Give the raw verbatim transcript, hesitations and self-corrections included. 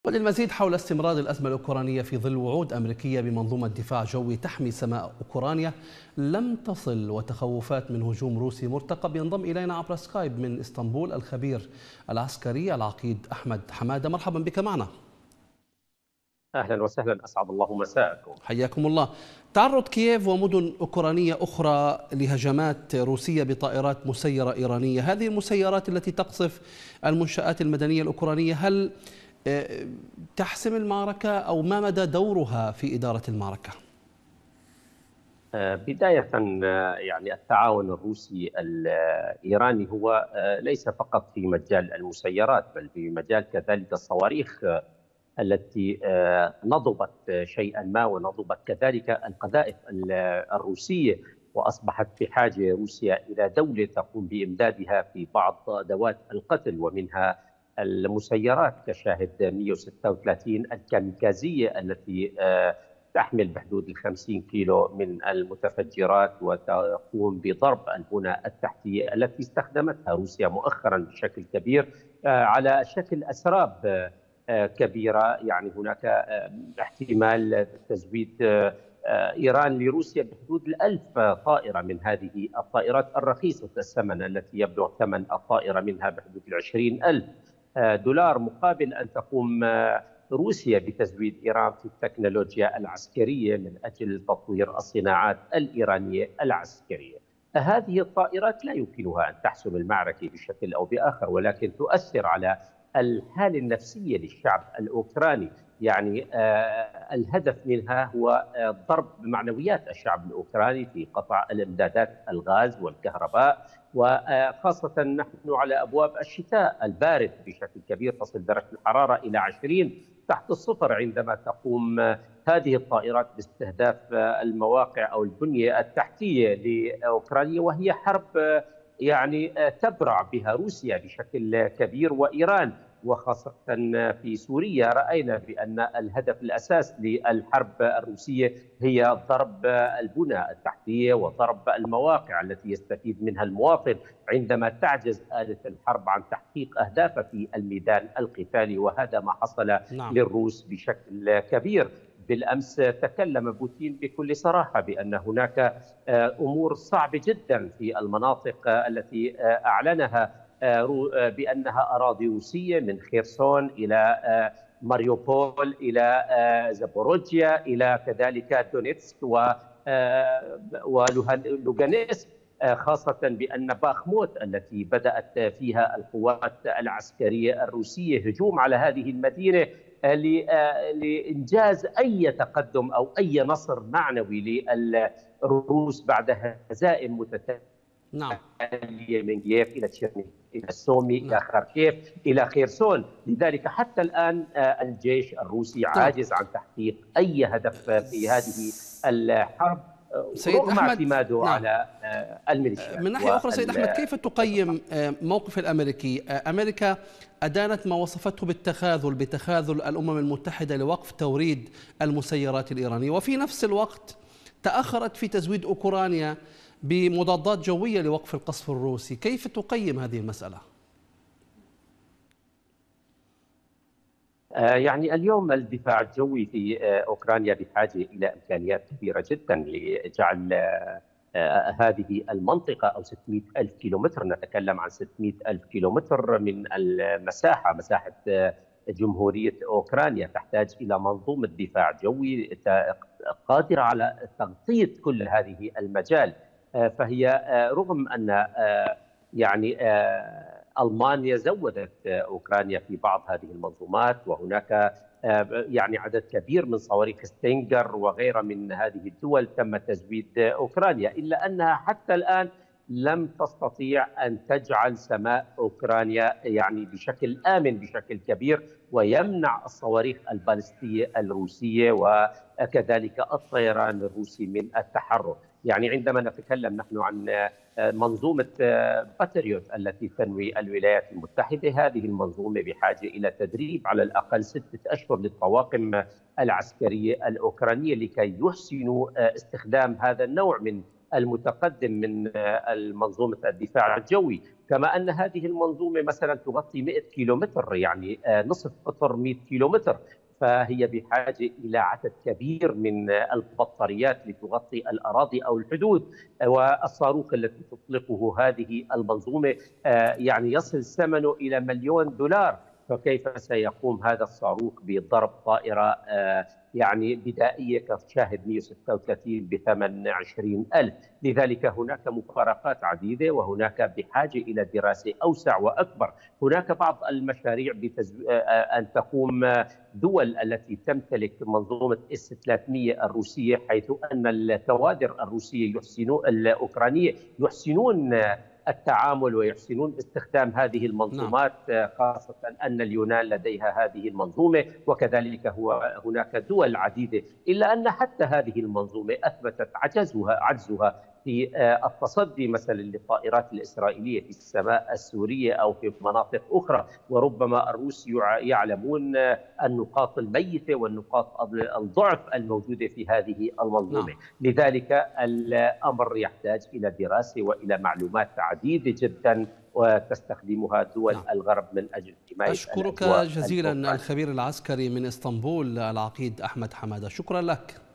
وللمزيد حول استمرار الأزمة الأوكرانية في ظل وعود أمريكية بمنظومة دفاع جوي تحمي سماء أوكرانيا لم تصل وتخوفات من هجوم روسي مرتقب، ينضم إلينا عبر سكايب من اسطنبول الخبير العسكري العقيد أحمد حمادة. مرحبا بك معنا. أهلا وسهلا، أسعد الله مساءكم. حياكم الله. تعرض كييف ومدن أوكرانية أخرى لهجمات روسية بطائرات مسيرة إيرانية، هذه المسيرات التي تقصف المنشآت المدنية الأوكرانية هل تحسم المعركة أو ما مدى دورها في إدارة المعركة؟ بداية يعني التعاون الروسي الإيراني هو ليس فقط في مجال المسيرات بل في مجال كذلك الصواريخ التي نضبت شيئا ما، ونضبت كذلك القذائف الروسية، وأصبحت بحاجة روسيا إلى دولة تقوم بإمدادها في بعض أدوات القتل، ومنها المسيرات كشاهد مئة وستة وثلاثين الكاميكازية التي تحمل بحدود الخمسين كيلو من المتفجرات وتقوم بضرب البنى التحتية التي استخدمتها روسيا مؤخرا بشكل كبير على شكل أسراب كبيرة. يعني هناك احتمال تزويد إيران لروسيا بحدود الألف طائرة من هذه الطائرات الرخيصة الثمن التي يبلغ ثمن الطائرة منها بحدود العشرين ألف دولار، مقابل أن تقوم روسيا بتزويد إيران في التكنولوجيا العسكرية من أجل تطوير الصناعات الإيرانية العسكرية. هذه الطائرات لا يمكنها أن تحسم المعركة بشكل أو بآخر، ولكن تؤثر على الحالة النفسية للشعب الأوكراني. يعني آه الهدف منها هو آه ضرب معنويات الشعب الأوكراني في قطع الإمدادات الغاز والكهرباء، وخاصة نحن على أبواب الشتاء البارد بشكل كبير، تصل درجة الحرارة إلى عشرين تحت الصفر عندما تقوم هذه الطائرات باستهداف المواقع أو البنية التحتية لأوكرانيا، وهي حرب يعني تبرع بها روسيا بشكل كبير وإيران، وخاصة في سوريا رأينا بأن الهدف الأساس للحرب الروسية هي ضرب البنى التحتية وضرب المواقع التي يستفيد منها المواطن عندما تعجز آلة الحرب عن تحقيق أهدافها في الميدان القتالي، وهذا ما حصل نعم. للروس بشكل كبير. بالأمس تكلم بوتين بكل صراحة بأن هناك أمور صعبة جدا في المناطق التي أعلنها بأنها أراضي روسية، من خيرسون إلى ماريوبول إلى زابوروجيا إلى كذلك دونيتسك ولوغانسك، خاصة بأن باخموت التي بدأت فيها القوات العسكرية الروسية هجوم على هذه المدينة لإنجاز أي تقدم أو أي نصر معنوي للروس بعد هزائم متتالية نعم. من كييف إلى تشيرنيف إلى سومي نعم. إلى خاركيف إلى خيرسون. لذلك حتى الآن الجيش الروسي عاجز عن تحقيق أي هدف في هذه الحرب سيد رغم أحمد اعتماده نعم. على الميليشيات. من ناحية أخرى سيد أحمد، كيف تقيم موقف الأمريكي؟ أمريكا أدانت ما وصفته بالتخاذل بتخاذل الأمم المتحدة لوقف توريد المسيرات الإيرانية، وفي نفس الوقت تأخرت في تزويد أوكرانيا بمضادات جوية لوقف القصف الروسي. كيف تقيم هذه المسألة؟ يعني اليوم الدفاع الجوي في أوكرانيا بحاجة إلى إمكانيات كبيرة جدا لجعل هذه المنطقة أو ستمئة ألف كيلومتر، نتكلم عن ستمئة ألف كيلومتر من المساحة، مساحة جمهورية أوكرانيا تحتاج إلى منظومة دفاع جوي قادرة على تغطية كل هذه المجال. فهي رغم أن يعني ألمانيا زودت أوكرانيا في بعض هذه المنظومات، وهناك يعني عدد كبير من صواريخ ستينجر وغيرها من هذه الدول تم تزويد أوكرانيا، إلا أنها حتى الآن لم تستطيع أن تجعل سماء أوكرانيا يعني بشكل آمن بشكل كبير، ويمنع الصواريخ البالستية الروسية وكذلك الطيران الروسي من التحرك. يعني عندما نتكلم نحن عن منظومة باتريوت التي تنوي الولايات المتحدة، هذه المنظومة بحاجة إلى تدريب على الأقل ستة أشهر للطواقم العسكرية الأوكرانية لكي يحسنوا استخدام هذا النوع من المتقدم من منظومة الدفاع الجوي. كما أن هذه المنظومة مثلا تغطي مئة كيلومتر، يعني نصف قطر مئة كيلومتر، فهي بحاجة إلى عدد كبير من البطاريات لتغطي الأراضي أو الحدود. والصاروخ الذي تطلقه هذه المنظومة يعني يصل ثمنه إلى مليون دولار، فكيف سيقوم هذا الصاروخ بضرب طائرة يعني بدائية كشاهد مئة وستة وثلاثين بثمن عشرين ألف؟ لذلك هناك مفارقات عديدة، وهناك بحاجة إلى دراسة أوسع وأكبر. هناك بعض المشاريع بتز... أن تقوم دول التي تمتلك منظومة إس ثلاثمئة الروسية، حيث أن الكوادر الروسية يحسنون الأوكرانية يحسنون التعامل ويحسنون استخدام هذه المنظومات. نعم. خاصة أن اليونان لديها هذه المنظومة، وكذلك هو هناك دول عديدة، إلا أن حتى هذه المنظومة أثبتت عجزها عجزها في التصدي مثلا للطائرات الإسرائيلية في السماء السورية أو في مناطق أخرى. وربما الروس يعلمون النقاط الميتة والنقاط الضعف الموجودة في هذه المنظومة. نعم. لذلك الأمر يحتاج إلى دراسة وإلى معلومات عديدة جدا وتستخدمها دول نعم. الغرب من أجل حماية. أشكرك جزيلا الخبير العسكري من إسطنبول العقيد أحمد حمادة، شكرا لك.